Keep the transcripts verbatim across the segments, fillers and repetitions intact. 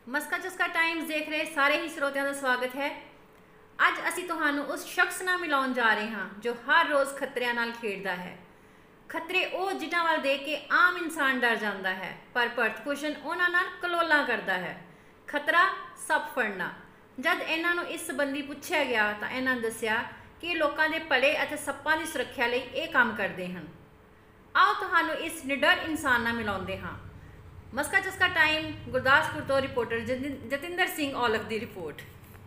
ਮਸਕਾ ਚਸਕਾ Times ਦੇਖ ਰਹੇ ਸਾਰੇ ਹੀ ਸਰੋਤਿਆਂ ਦਾ ਸਵਾਗਤ ਹੈ। ਅੱਜ ਅਸੀਂ ਤੁਹਾਨੂੰ ਉਸ ਸ਼ਖਸ ਨਾਲ ਮਿਲਾਉਣ ਜਾ ਰਹੇ ਹਾਂ ਜੋ ਹਰ ਰੋਜ਼ ਖਤਰਿਆਂ ਨਾਲ ਖੇਡਦਾ ਹੈ। ਖਤਰੇ ਉਹ ਜਿਨ੍ਹਾਂ ਵੱਲ ਦੇਖ ਕੇ ਆਮ ਇਨਸਾਨ ਡਰ ਜਾਂਦਾ ਹੈ, ਪਰ ਭਰਤ ਭੂਸ਼ਣ ਉਹਨਾਂ ਨਾਲ ਕਲੋਲਾਂ ਕਰਦਾ ਹੈ। ਖਤਰਾ ਸੱਪ ਫੜਨਾ। ਜਦ ਇਹਨਾਂ ਨੂੰ ਇਸ ਸੰਬੰਧੀ ਪੁੱਛਿਆ ਗਿਆ ਤਾਂ ਇਹਨਾਂ ਨੇ ਦੱਸਿਆ ਕਿ ਲੋਕਾਂ ਦੇ ਭਲੇ ਅਤੇ ਸੱਪਾਂ ਦੀ ਸੁਰੱਖਿਆ ਲਈ ਇਹ ਕੰਮ ਕਰਦੇ ਹਨ। ਆਓ ਤੁਹਾਨੂੰ ਇਸ ਨਿਡਰ ਇਨਸਾਨ ਨਾਲ ਮਿਲਾਉਂਦੇ ਹਾਂ। ਮਸਕਾ ਚਸਕਾ ਟਾਈਮ ਗੁਰਦਾਸਪੁਰ ਤੋਂ ਰਿਪੋਰਟਰ ਜਤਿੰਦਰ ਸਿੰਘ ਔਲਖ ਦੀ ਰਿਪੋਰਟ।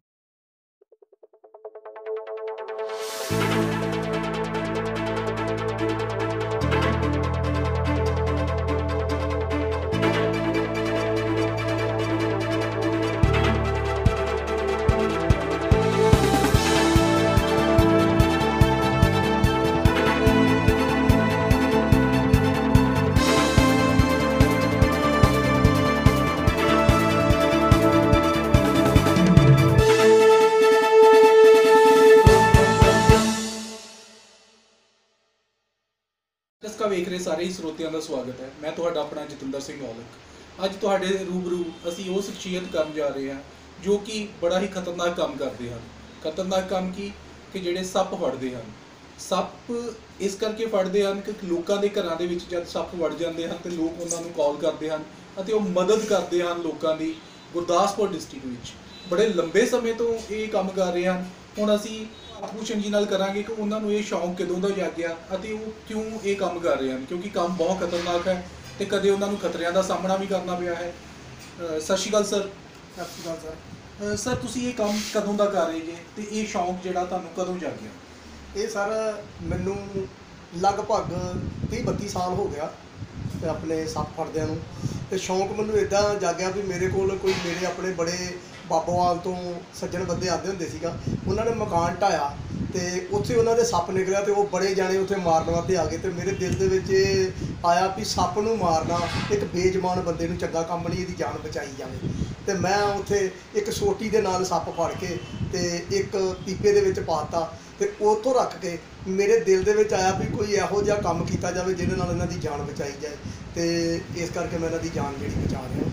ਚਸਕਾ ਵੇਖ ਰਹੇ ਸਾਰੇ ਹੀ ਸਰੋਤਿਆਂ ਦਾ ਸਵਾਗਤ ਹੈ। ਮੈਂ ਤੁਹਾਡਾ ਆਪਣਾ ਜਤਿੰਦਰ ਸਿੰਘ ਔਲਖ। ਅੱਜ ਤੁਹਾਡੇ ਰੂਬਰੂ ਅਸੀਂ ਉਹ ਸ਼ਖਸੀਅਤ ਕਰਨ ਜਾ ਰਹੇ ਹਾਂ ਜੋ ਕਿ ਬੜਾ ਹੀ ਖਤਰਨਾਕ ਕੰਮ ਕਰਦੇ ਹਨ। ਖਤਰਨਾਕ ਕੰਮ ਕੀ ਕਿ ਜਿਹੜੇ ਸੱਪ ਫੜਦੇ ਹਨ। ਸੱਪ ਇਸ ਕਰਕੇ ਫੜਦੇ ਹਨ ਕਿ ਲੋਕਾਂ ਦੇ ਘਰਾਂ ਦੇ ਵਿੱਚ ਜਦ ਸੱਪ ਵੜ ਜਾਂਦੇ ਹਨ ਤੇ ਲੋਕ ਉਹਨਾਂ ਨੂੰ ਕਾਲ ਕਰਦੇ ਹਨ ਅਤੇ ਉਹ ਮਦਦ ਕਰਦੇ ਹਨ ਲੋਕਾਂ ਦੀ। ਗੁਰਦਾਸਪੁਰ ਡਿਸਟ੍ਰਿਕਟ ਵਿੱਚ ਬੜੇ ਲੰਬੇ ਸਮੇਂ ਤੋਂ ਇਹ ਕੰਮ ਕਰ ਰਹੇ ਹਨ। ਹੁਣ ਅਸੀਂ ਭੂਸ਼ਣ ਜੀ ਨਾਲ ਕਰਾਂਗੇ ਕਿ ਉਹਨਾਂ ਨੂੰ ਇਹ ਸ਼ੌਂਕ ਕਦੋਂ ਦਾ ਜਾਗਿਆ ਅਤੇ ਉਹ ਕਿਉਂ ਇਹ ਕੰਮ ਕਰ ਰਹੇ ਹਨ, ਕਿਉਂਕਿ ਕੰਮ ਬਹੁਤ ਖਤਰਨਾਕ ਹੈ ਤੇ ਕਦੇ ਉਹਨਾਂ ਨੂੰ ਖਤਰਿਆਂ ਦਾ ਸਾਹਮਣਾ ਵੀ ਕਰਨਾ ਪਿਆ ਹੈ। ਸਤਿ ਸ਼੍ਰੀ ਅਕਾਲ ਸਰ। ਸਤਿ ਸ਼੍ਰੀ ਅਕਾਲ ਸਰ। ਸਰ ਤੁਸੀਂ ਇਹ ਕੰਮ ਕਦੋਂ ਦਾ ਕਰ ਰਹੇ ਜੇ ਤੇ ਇਹ ਸ਼ੌਂਕ ਜਿਹੜਾ ਤੁਹਾਨੂੰ ਕਦੋਂ ਜਾਗਿਆ? ਇਹ ਸਰ ਮੈਨੂੰ ਲਗਭਗ ਤੀਹ ਬੱਤੀ ਸਾਲ ਹੋ ਗਿਆ ਤੇ ਆਪਣੇ ਸੱਪ ਫੜਦਿਆਂ ਨੂੰ। ਤੇ ਸ਼ੌਂਕ ਮੈਨੂੰ ਇੱਦਾਂ ਜਾਗਿਆ ਵੀ ਮੇਰੇ ਕੋਲ ਕੋਈ ਮੇਰੇ ਆਪਣੇ ਬੜੇ ਬਾਬੋਵਾਲ ਤੋਂ ਸੱਜਣ ਬੰਦੇ ਆਉਂਦੇ ਹੁੰਦੇ ਸੀਗਾ। ਉਹਨਾਂ ਨੇ ਮਕਾਨ ਢਾਇਆ ਤੇ ਉੱਥੇ ਉਹਨਾਂ ਦੇ ਸੱਪ ਨਿਕਲਿਆ ਤੇ ਉਹ ਬੜੇ ਜਾਣੇ ਉੱਥੇ ਮਾਰਨ ਵਾਸਤੇ ਆ ਗਏ। ਤੇ ਮੇਰੇ ਦਿਲ ਦੇ ਵਿੱਚ ਇਹ ਆਇਆ ਵੀ ਸੱਪ ਨੂੰ ਮਾਰਨਾ ਇੱਕ ਬੇਜਮਾਨ ਬੰਦੇ ਨੂੰ ਚੰਗਾ ਕੰਮ ਨਹੀਂ, ਇਹਦੀ ਜਾਨ ਬਚਾਈ ਜਾਵੇ। ਤੇ ਮੈਂ ਉੱਥੇ ਇੱਕ ਸੋਟੀ ਦੇ ਨਾਲ ਸੱਪ ਫੜ ਕੇ ਤੇ ਇੱਕ ਪੀਪੇ ਦੇ ਵਿੱਚ ਪਾ ਦਿੱਤਾ ਤੇ ਉੱਥੋਂ ਰੱਖ ਕੇ ਮੇਰੇ ਦਿਲ ਦੇ ਵਿੱਚ ਆਇਆ ਵੀ ਕੋਈ ਇਹੋ ਜਿਹਾ ਕੰਮ ਕੀਤਾ ਜਾਵੇ ਜਿਹਦੇ ਨਾਲ ਇਹਨਾਂ ਦੀ ਜਾਨ ਬਚਾਈ ਜਾਏ। ਤੇ ਇਸ ਕਰਕੇ ਮੈਂ ਇਹਨਾਂ ਦੀ ਜਾਨ ਜਿਹੜੀ ਬਚਾ ਰਿਹਾ।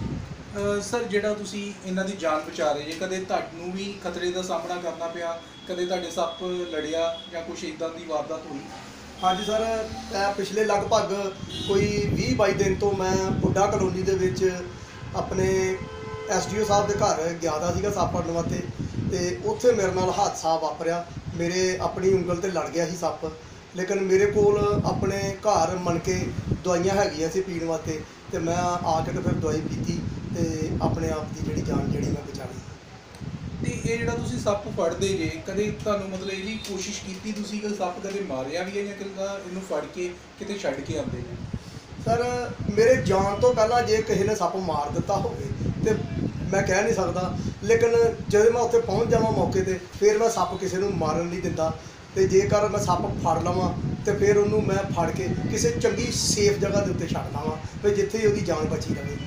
ਸਰ ਜਿਹੜਾ ਤੁਸੀਂ ਇਹਨਾਂ ਦੀ ਜਾਨ ਬਚਾ ਰਹੇ ਜੇ, ਕਦੇ ਤੁਹਾਨੂੰ ਵੀ ਖਤਰੇ ਦਾ ਸਾਹਮਣਾ ਕਰਨਾ ਪਿਆ? ਕਦੇ ਤੁਹਾਡੇ ਸੱਪ ਲੜਿਆ ਜਾਂ ਕੁਛ ਇੱਦਾਂ ਦੀ ਵਾਰਦਾਤ ਹੋਈ? ਹਾਂਜੀ ਸਰ, ਮੈਂ ਪਿਛਲੇ ਲਗਭਗ ਕੋਈ ਵੀਹ ਬਾਈ ਦਿਨ ਤੋਂ ਮੈਂ ਪੁੱਡਾ ਕਲੋਨੀ ਦੇ ਵਿੱਚ ਆਪਣੇ ਐਸ ਡੀ ਓ ਸਾਹਿਬ ਦੇ ਘਰ ਗਿਆ ਦਾ ਸੀਗਾ ਸੱਪ ਫੜਨ ਵਾਸਤੇ। ਤੇ ਉੱਥੇ ਮੇਰੇ ਨਾਲ ਹਾਦਸਾ ਵਾਪਰਿਆ। ਮੇਰੇ ਆਪਣੀ ਉਂਗਲ ਤੇ ਲੜ ਗਿਆ ਸੀ ਸੱਪ, ਲੇਕਿਨ ਮੇਰੇ ਕੋਲ ਆਪਣੇ ਘਰ ਮਣ ਕੇ ਦਵਾਈਆਂ ਹੈਗੀਆਂ ਸੀ ਪੀਣ ਵਾਸਤੇ। ਤੇ ਮੈਂ ਆ ਕੇ ਤੇ ਫਿਰ ਦਵਾਈ ਪੀਤੀ ਤੇ ਆਪਣੇ ਆਪ ਦੀ ਜਿਹੜੀ ਜਾਨ ਜਿਹੜੀ ਮੈਂ ਬਚਾ ਲਈ। ਤੇ ਇਹ ਜਿਹੜਾ ਤੁਸੀਂ ਸੱਪ ਫੜਦੇ ਜੇ, ਕਦੇ ਤੁਹਾਨੂੰ ਮਤਲਬ ਇਹਦੀ ਕੋਸ਼ਿਸ਼ ਕੀਤੀ ਤੁਸੀਂ ਕਿ ਸੱਪ ਕਦੇ ਮਾਰਿਆ ਵੀ ਹੈ ਜਾਂ ਕਿੱਦਾਂ ਇਹਨੂੰ ਫੜ ਕੇ ਕਿਤੇ ਛੱਡ ਕੇ ਆਉਂਦੇ ਨੇ? ਸਰ ਮੇਰੇ ਜਾਣ ਤੋਂ ਪਹਿਲਾਂ ਜੇ ਕਿਸੇ ਨੇ ਸੱਪ ਮਾਰ ਦਿੱਤਾ ਹੋਵੇ ਤੇ ਮੈਂ ਕਹਿ ਨਹੀਂ ਸਕਦਾ, ਲੇਕਿਨ ਜਦੋਂ ਮੈਂ ਉੱਥੇ ਪਹੁੰਚ ਜਾਵਾਂ ਮੌਕੇ 'ਤੇ ਫਿਰ ਮੈਂ ਸੱਪ ਕਿਸੇ ਨੂੰ ਮਾਰਨ ਨਹੀਂ ਦਿੰਦਾ। ਤੇ ਜੇਕਰ ਮੈਂ ਸੱਪ ਫੜ ਲਵਾਂ ਤੇ ਫਿਰ ਉਹਨੂੰ ਮੈਂ ਫੜ ਕੇ ਕਿਸੇ ਚੰਗੀ ਸੇਫ ਜਗ੍ਹਾ ਦੇ ਉੱਤੇ ਛੱਡ ਦੇਵਾਂ ਵੀ ਜਿੱਥੇ ਉਹਦੀ ਜਾਨ ਬਚੀ ਰਹੇ।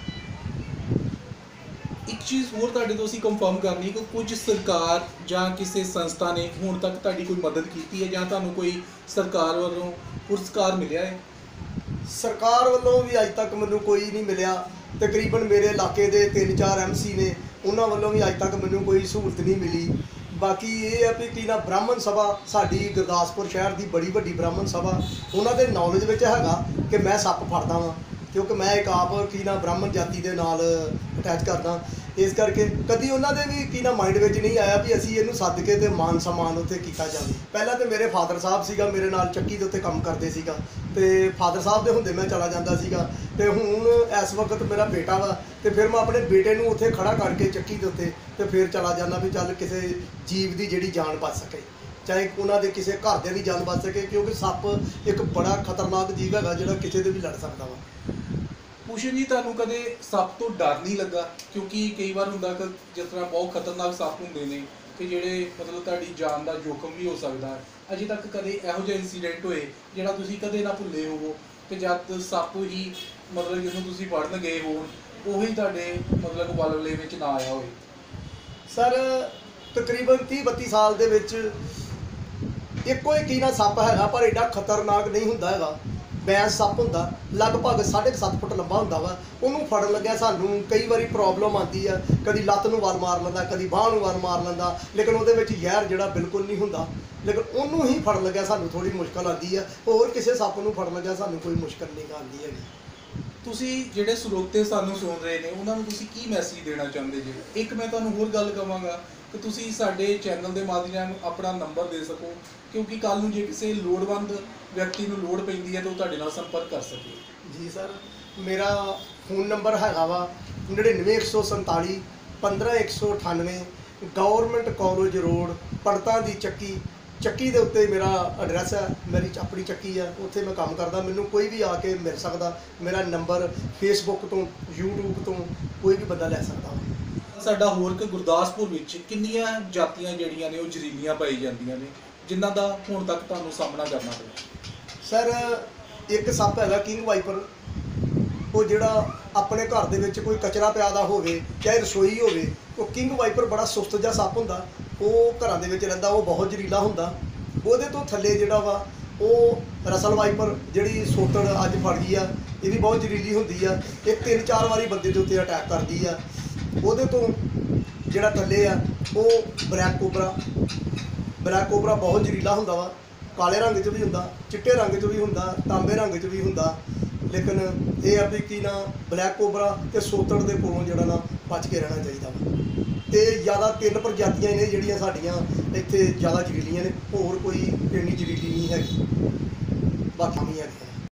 ਇੱਕ ਚੀਜ਼ ਹੋਰ ਤੁਹਾਡੇ ਤੋਂ ਅਸੀਂ ਕੰਫਰਮ ਕਰਨੀ ਕਿ ਕੁਝ ਸਰਕਾਰ ਜਾਂ ਕਿਸੇ ਸੰਸਥਾ ਨੇ ਹੁਣ ਤੱਕ ਤੁਹਾਡੀ ਕੋਈ ਮਦਦ ਕੀਤੀ ਹੈ ਜਾਂ ਤੁਹਾਨੂੰ ਕੋਈ ਸਰਕਾਰ ਵੱਲੋਂ ਪੁਰਸਕਾਰ ਮਿਲਿਆ ਹੈ? ਸਰਕਾਰ ਵੱਲੋਂ ਵੀ ਅੱਜ ਤੱਕ ਮੈਨੂੰ ਕੋਈ ਨਹੀਂ ਮਿਲਿਆ। ਤਕਰੀਬਨ ਮੇਰੇ ਇਲਾਕੇ ਦੇ ਤਿੰਨ ਚਾਰ ਐਮ ਸੀ ਨੇ, ਉਹਨਾਂ ਵੱਲੋਂ ਵੀ ਅੱਜ ਤੱਕ ਮੈਨੂੰ ਕੋਈ ਸਹੂਲਤ ਨਹੀਂ ਮਿਲੀ। ਬਾਕੀ ਇਹ ਹੈ ਵੀ ਕੀ ਨਾ ਬ੍ਰਾਹਮਣ ਸਭਾ ਸਾਡੀ ਗੁਰਦਾਸਪੁਰ ਸ਼ਹਿਰ ਦੀ ਬੜੀ ਵੱਡੀ ਬ੍ਰਾਹਮਣ ਸਭਾ, ਉਹਨਾਂ ਦੇ ਨੌਲੇਜ ਵਿੱਚ ਹੈਗਾ ਕਿ ਮੈਂ ਸੱਪ ਫੜਦਾ ਵਾਂ, ਕਿਉਂਕਿ ਮੈਂ ਇੱਕ ਆਪ ਕੀ ਨਾ ਬ੍ਰਾਹਮਣ ਜਾਤੀ ਦੇ ਨਾਲ ਅਟੈਚ ਕਰਦਾ। ਇਸ ਕਰਕੇ ਕਦੀ ਉਹਨਾਂ ਦੇ ਵੀ ਕੀ ਨਾ ਮਾਈਂਡ ਵਿੱਚ ਨਹੀਂ ਆਇਆ ਵੀ ਅਸੀਂ ਇਹਨੂੰ ਸੱਦ ਕੇ ਤੇ ਮਾਨ ਸਨਮਾਨ ਉੱਥੇ ਕੀਤਾ ਜਾਵੇ। ਪਹਿਲਾਂ ਤਾਂ ਮੇਰੇ ਫਾਦਰ ਸਾਹਿਬ ਸੀਗਾ, ਮੇਰੇ ਨਾਲ ਚੱਕੀ ਦੇ ਉੱਤੇ ਕੰਮ ਕਰਦੇ ਸੀਗਾ ਤੇ ਫਾਦਰ ਸਾਹਿਬ ਦੇ ਹੁੰਦੇ ਮੈਂ ਚਲਾ ਜਾਂਦਾ ਸੀਗਾ। ਤੇ ਹੁਣ ਇਸ ਵਕਤ ਮੇਰਾ ਬੇਟਾ ਵਾ ਤੇ ਫਿਰ ਮੈਂ ਆਪਣੇ ਬੇਟੇ ਨੂੰ ਉੱਥੇ ਖੜਾ ਕਰਕੇ ਚੱਕੀ ਦੇ ਉੱਤੇ ਤੇ ਫਿਰ ਚਲਾ ਜਾਂਦਾ ਵੀ ਚੱਲ ਕਿਸੇ ਜੀਵ ਦੀ ਜਿਹੜੀ ਜਾਨ ਬਚ ਸਕੇ, ਚਾਹੇ ਉਹਨਾਂ ਦੇ ਕਿਸੇ ਘਰਦਿਆਂ ਦੀ ਜਾਨ ਬਚ ਸਕੇ, ਕਿਉਂਕਿ ਸੱਪ ਇੱਕ ਬੜਾ ਖਤਰਨਾਕ ਜੀਵ ਹੈਗਾ ਜਿਹੜਾ ਕਿਸੇ ਦੇ ਵੀ ਲੜ ਸਕਦਾ ਵਾ। ਭੂਸ਼ਣ ਜੀ ਤੁਹਾਨੂੰ ਕਦੇ ਸੱਪ ਤੋਂ ਡਰ ਨਹੀਂ ਲੱਗਾ? ਕਿਉਂਕਿ ਕਈ ਵਾਰ ਹੁੰਦਾ ਕਿ ਜਿਸ ਤਰ੍ਹਾਂ ਬਹੁਤ ਖਤਰਨਾਕ ਸੱਪ ਹੁੰਦੇ ਨੇ ਕਿ ਜਿਹੜੇ ਮਤਲਬ ਤੁਹਾਡੀ ਜਾਨ ਦਾ ਜੋਖਮ ਵੀ ਹੋ ਸਕਦਾ ਹੈ। ਅਜੇ ਤੱਕ ਕਦੇ ਇਹੋ ਜਿਹਾ ਇਨਸੀਡੈਂਟ ਹੋਏ ਜਿਹੜਾ ਤੁਸੀਂ ਕਦੇ ਨਾ ਭੁੱਲੇ ਹੋਵੋ ਕਿ ਜਦ ਸੱਪ ਹੀ ਮਤਲਬ ਜਦੋਂ ਤੁਸੀਂ ਫੜਨ ਗਏ ਹੋਣ ਉਹੀ ਤੁਹਾਡੇ ਮਤਲਬ ਵੱਲਵੇ ਵਿੱਚ ਨਾ ਆਇਆ ਹੋਵੇ? ਸਰ ਤਕਰੀਬਨ ਤੀਹ ਬੱਤੀ ਸਾਲ ਦੇ ਵਿੱਚ ਇੱਕੋ ਹੀ ਕੀ ਨਾ ਸੱਪ ਹੈਗਾ, ਪਰ ਐਡਾ ਖਤਰਨਾਕ ਨਹੀਂ ਹੁੰਦਾ ਹੈਗਾ। ਬੈਂਸ ਸੱਪ ਹੁੰਦਾ, ਲਗਭਗ ਸਾਢੇ ਕੁ ਸੱਤ ਫੁੱਟ ਲੰਬਾ ਹੁੰਦਾ ਵਾ। ਉਹਨੂੰ ਫੜਨ ਲੱਗਿਆ ਸਾਨੂੰ ਕਈ ਵਾਰੀ ਪ੍ਰੋਬਲਮ ਆਉਂਦੀ ਆ, ਕਦੀ ਲੱਤ ਨੂੰ ਵਾਰ ਮਾਰ ਲੈਂਦਾ, ਕਦੀ ਬਾਂਹ ਨੂੰ ਵਾਰ ਮਾਰ ਲੈਂਦਾ, ਲੇਕਿਨ ਉਹਦੇ ਵਿੱਚ ਜ਼ਹਿਰ ਜਿਹੜਾ ਬਿਲਕੁਲ ਨਹੀਂ ਹੁੰਦਾ। ਲੇਕਿਨ ਉਹਨੂੰ ਹੀ ਫੜਨ ਲੱਗਿਆ ਸਾਨੂੰ ਥੋੜੀ ਮੁਸ਼ਕਲ ਆਉਂਦੀ ਆ, ਹੋਰ ਕਿਸੇ ਸੱਪ ਨੂੰ ਫੜਨ ਲੱਗਿਆ ਸਾਨੂੰ ਕੋਈ ਮੁਸ਼ਕਲ ਨਹੀਂ ਆਉਂਦੀ ਹੈਗੀ। ਤੁਸੀਂ ਜਿਹੜੇ ਸਰੋਤੇ ਸਾਨੂੰ ਸੁਣ ਰਹੇ ਨੇ ਉਹਨਾਂ ਨੂੰ ਤੁਸੀਂ ਕੀ ਮੈਸੇਜ ਦੇਣਾ ਚਾਹੁੰਦੇ ਜੀ? ਇੱਕ ਮੈਂ ਤੁਹਾਨੂੰ ਹੋਰ ਗੱਲ ਕਹਾਂਗਾ ਕਿ ਤੁਸੀਂ ਸਾਡੇ ਚੈਨਲ ਦੇ ਮਾਧਿਅਮ ਆਪਣਾ ਨੰਬਰ ਦੇ ਸਕੋ, ਕਿਉਂਕਿ ਕੱਲ ਨੂੰ ਜੇ ਕਿਸੇ ਲੋੜਵੰਦ ਵਿਅਕਤੀ ਨੂੰ ਲੋੜ ਪੈਂਦੀ ਹੈ ਤਾਂ ਉਹ ਤੁਹਾਡੇ ਨਾਲ ਸੰਪਰਕ ਕਰ ਸਕੇ। ਜੀ ਸਰ, ਮੇਰਾ ਫੋਨ ਨੰਬਰ ਹੈਗਾ ਵਾ ਨੜਿਨਵੇਂ ਇੱਕ ਸੌ ਸੰਤਾਲੀ ਪੰਦਰਾਂ ਇੱਕ ਸੌ ਅਠਾਨਵੇਂ, ਗਵਰਨਮੈਂਟ ਕਾਲਜ ਰੋਡ, ਪੜਤਾਂ ਦੀ ਚੱਕੀ। ਚੱਕੀ ਦੇ ਉੱਤੇ ਮੇਰਾ ਐਡਰੈਸ ਹੈ, ਮੇਰੀ ਆਪਣੀ ਚੱਕੀ ਆ, ਉੱਥੇ ਮੈਂ ਕੰਮ ਕਰਦਾ। ਮੈਨੂੰ ਕੋਈ ਵੀ ਆ ਕੇ ਮਿਲ ਸਕਦਾ। ਮੇਰਾ ਨੰਬਰ ਫੇਸਬੁੱਕ ਤੋਂ, ਯੂਟਿਊਬ ਤੋਂ ਕੋਈ ਵੀ ਬੰਦਾ ਲੈ ਸਕਦਾ ਵਾ। ਸਾਡਾ ਹੋਰ ਕਿ ਗੁਰਦਾਸਪੁਰ ਵਿੱਚ ਕਿੰਨੀਆਂ ਜਾਤੀਆਂ ਜਿਹੜੀਆਂ ਨੇ ਉਹ ਜ਼ਹਿਰੀਲੀਆਂ ਪਾਈ ਜਾਂਦੀਆਂ ਨੇ, ਜਿਨ੍ਹਾਂ ਦਾ ਹੁਣ ਤੱਕ ਤੁਹਾਨੂੰ ਸਾਹਮਣਾ ਕਰਨਾ ਪਿਆ? ਸਰ, ਇੱਕ ਸੱਪ ਹੈਗਾ ਕਿੰਗ ਵਾਈਪਰ। ਉਹ ਜਿਹੜਾ ਆਪਣੇ ਘਰ ਦੇ ਵਿੱਚ ਕੋਈ ਕਚਰਾ ਪਿਆ ਦਾ ਹੋਵੇ, ਚਾਹੇ ਰਸੋਈ ਹੋਵੇ, ਉਹ ਕਿੰਗ ਵਾਈਪਰ ਬੜਾ ਸੁਸਤ ਜਿਹਾ ਸੱਪ ਹੁੰਦਾ। ਉਹ ਘਰਾਂ ਦੇ ਵਿੱਚ ਰਹਿੰਦਾ, ਉਹ ਬਹੁਤ ਜ਼ਹਿਰੀਲਾ ਹੁੰਦਾ। ਉਹਦੇ ਤੋਂ ਥੱਲੇ ਜਿਹੜਾ ਵਾ ਉਹ ਰਸਲ ਵਾਈਪਰ, ਜਿਹੜੀ ਸੋਤੜ ਅੱਜ ਫੜ ਗਈ ਆ, ਇਹ ਵੀ ਬਹੁਤ ਜ਼ਹਿਰੀਲੀ ਹੁੰਦੀ ਆ। ਇਹ ਤਿੰਨ ਚਾਰ ਵਾਰੀ ਬੰਦੇ ਦੇ ਉੱਤੇ ਅਟੈਕ ਕਰਦੀ ਆ। ਉਹਦੇ ਤੋਂ ਜਿਹੜਾ ਥੱਲੇ ਆ ਉਹ ਬਲੈਕ ਕੋਬਰਾ। ਬਲੈਕ ਕੋਬਰਾ ਬਹੁਤ ਜ਼ਹਿਰੀਲਾ ਹੁੰਦਾ ਵਾ, ਕਾਲੇ ਰੰਗ 'ਚ ਵੀ ਹੁੰਦਾ, ਚਿੱਟੇ ਰੰਗ 'ਚ ਵੀ ਹੁੰਦਾ, ਤਾਂਬੇ ਰੰਗ 'ਚ ਵੀ ਹੁੰਦਾ। ਲੇਕਿਨ ਇਹ ਆ ਵੀ ਕੀ ਨਾ, ਬਲੈਕ ਕੋਬਰਾ ਤੇ ਸੋਤੜ ਦੇ ਕੋਲੋਂ ਜਿਹੜਾ ਨਾ ਬਚ ਕੇ ਰਹਿਣਾ ਚਾਹੀਦਾ ਵਾ। ਤੇ ਜ਼ਿਆਦਾ ਤਿੰਨ ਪ੍ਰਜਾਤੀਆਂ ਨੇ ਜਿਹੜੀਆਂ ਸਾਡੀਆਂ ਇੱਥੇ ਜ਼ਿਆਦਾ ਜ਼ਹਿਰੀਲੀਆਂ ਨੇ, ਹੋਰ ਕੋਈ ਇੰਨੀ ਜ਼ਹਿਰੀਲੀ ਨਹੀਂ ਹੈਗੀ, ਬਾਕੀ ਨਹੀਂ ਹੈਗੀ।